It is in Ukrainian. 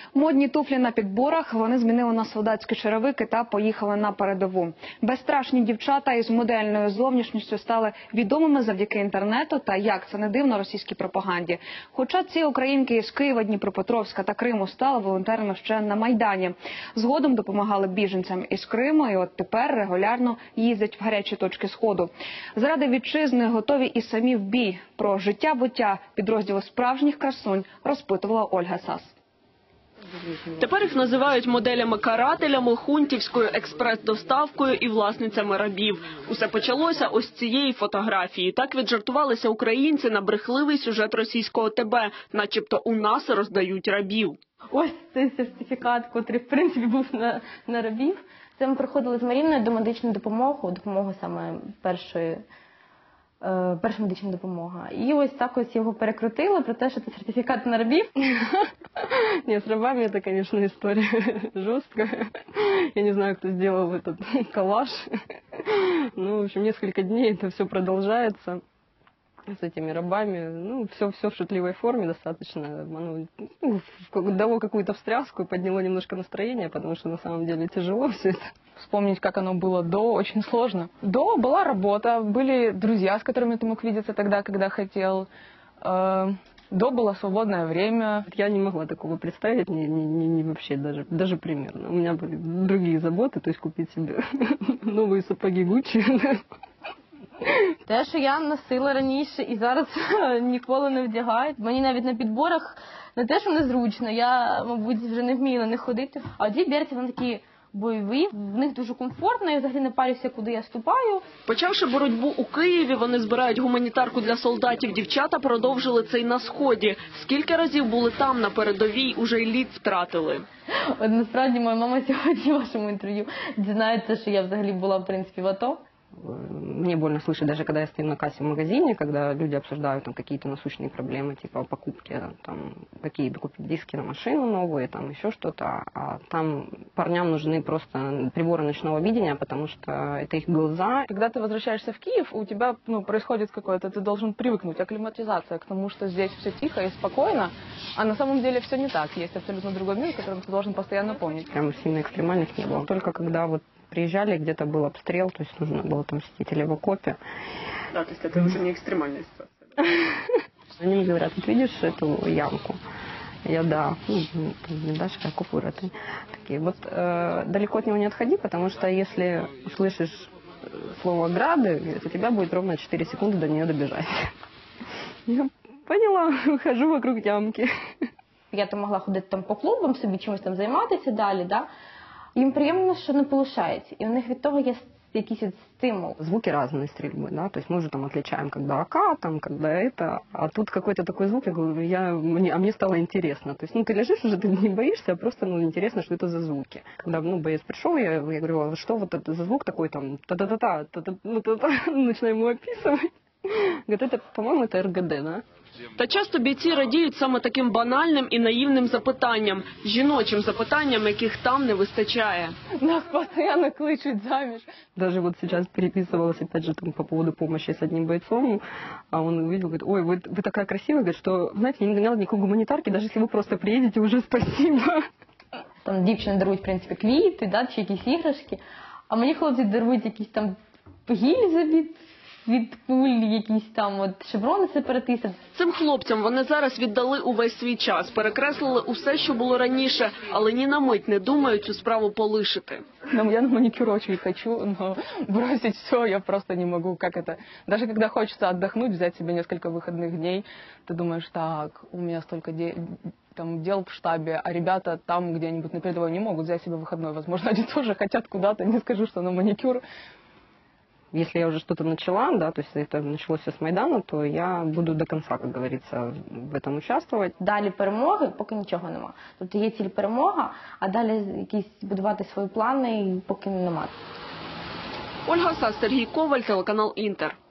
Модні туфлі на підборах, вони змінили на солдатські черевики та поїхали на передову. Безстрашні дівчата із модельною зовнішністю стали відомими завдяки інтернету та, як це не дивно, російській пропаганді. Хоча ці українки із Києва, Дніпропетровська та Криму стали волонтерами ще на Майдані. Згодом допомагали біженцям із Криму і от тепер регулярно їздять в гарячі точки Сходу. Заради вітчизни готові і самі в бій. Про життя-буття підрозділу справжніх красунь розпитувала Ольга Сас. Тепер їх називають моделями-карателями, хунтівською експрес-доставкою і власницями рабів. Усе почалося ось з цієї фотографії. Так віджартувалися українці на брехливий сюжет російського ТБ, начебто у нас роздають рабів. Ось цей сертифікат, який, в принципі, був на рабів. Це ми приходили з Маріною до медичної допомоги саме перша медична допомога. І ось так ось його перекрутили про те, що це сертифікат на рабів. Нет, с рабами это, конечно, история жесткая. Я не знаю, кто сделал этот коллаж. Ну, в общем, несколько дней это все продолжается с этими рабами. Ну, все в шутливой форме достаточно. Оно дало какую-то встряску и подняло немножко настроение, потому что на самом деле тяжело все это. Вспомнить, как оно было до, очень сложно. До была работа, были друзья, с которыми ты мог видеться тогда, когда хотел. До было свободное время. Я не могла такого представить, не вообще даже примерно. У меня были другие заботы, то есть купить себе новые сапоги Гуччи. Те, що я носила раніше і зараз ніколи не вдягаю. Мені навіть на підборах не те, що незручно, я, мабуть, вже не вмію на них ходити. А ті берці, вони такі бойові, в них дуже комфортно, я взагалі не парюся, куди я ступаю. Почавши боротьбу у Києві, вони збирають гуманітарку для солдатів. Дівчата продовжили це й на Сході. Скільки разів були там на передовій, уже й лід втратили. От насправді моя мама сьогодні в вашому інтерв'ю дізнається, що я взагалі була, в принципі, в АТО. Мне больно слышать, даже когда я стою на кассе в магазине, когда люди обсуждают там какие-то насущные проблемы, типа покупки, там, какие купить диски на машину новые, там еще что-то, а там парням нужны просто приборы ночного видения, потому что это их глаза. Когда ты возвращаешься в Киев, у тебя происходит какое-то, ты должен привыкнуть, акклиматизация к тому, что здесь все тихо и спокойно, а на самом деле все не так. Есть абсолютно другой мир, который ты должен постоянно помнить. Прям сильно экстремальных не было. Только когда вот приезжали, где-то был обстрел, то есть нужно было там сидеть или в окопе. Да, то есть это уже не экстремальная ситуация. Они мне говорят, вот видишь эту ямку? Я, да, не дашь, как купюра ты. Такие, вот далеко от него не отходи, потому что если услышишь слово «грады», у тебя будет ровно 4 секунды до нее добежать. Я поняла, хожу вокруг ямки. Я там могла ходити там по клубам, собі чимось там займатися далі, да? Їм приємно, що не полишається. І у них від того є якийсь стимул. Звуки разные стрельбы, да, то есть мы уже там отличаем, когда АК, там, когда это, а тут какой-то такой звук, я говорю, мне стало интересно. То есть, ты лежишь уже, ты не боишься, а просто, интересно, что это за звуки. Когда, боец пришел, я говорю, а что вот это за звук такой, там, та-та-та-та, та-та-та, начинаю ему описывать. Говорит, это, по-моему, это РГД, да? Та часто бійці радіють саме таким банальним і наївним запитанням, жіночим запитанням, яких там не вистачає. Нас постоянно кличуть заміж. Даже вот сейчас переписывалась, опять же, там, по поводу помощи с одним бойцом, а он увидел, говорит, ой, вы такая красивая, говорит, что, знаете, не надо никакой гуманитарки, даже если вы просто приедете, уже спасибо. Там дівчини дарують, в принципі, квіти, да, чи якісь іграшки, а мені хлопці дарують якісь там гільзи від куль, якісь там от шеврони сепаратиста. Цим хлопцям вони зараз віддали увесь свій час, перекреслили усе, що було раніше, але ні на мить не думають цю справу полишити. Я на маникюр очень хочу, но бросить все я просто не могу. Как это? Даже когда хочется отдохнуть, взять себе несколько выходных дней, ты думаешь, так, у меня столько дел в штабе, а ребята там где-нибудь на передовой не могут взять себе выходной. Возможно, они тоже хотят куда-то, не скажу, что на маникюр. Если я уже что-то начала, да, то есть это началось все с Майдану, то я буду до конца, как говорится, в этом участвовать. Далі перемоги, поки нічого нема. Тобто є ціль перемога, а далі якісь будувати свої плани, поки нема. Ольга Сас, Сергій Коваль, телеканал «Інтер».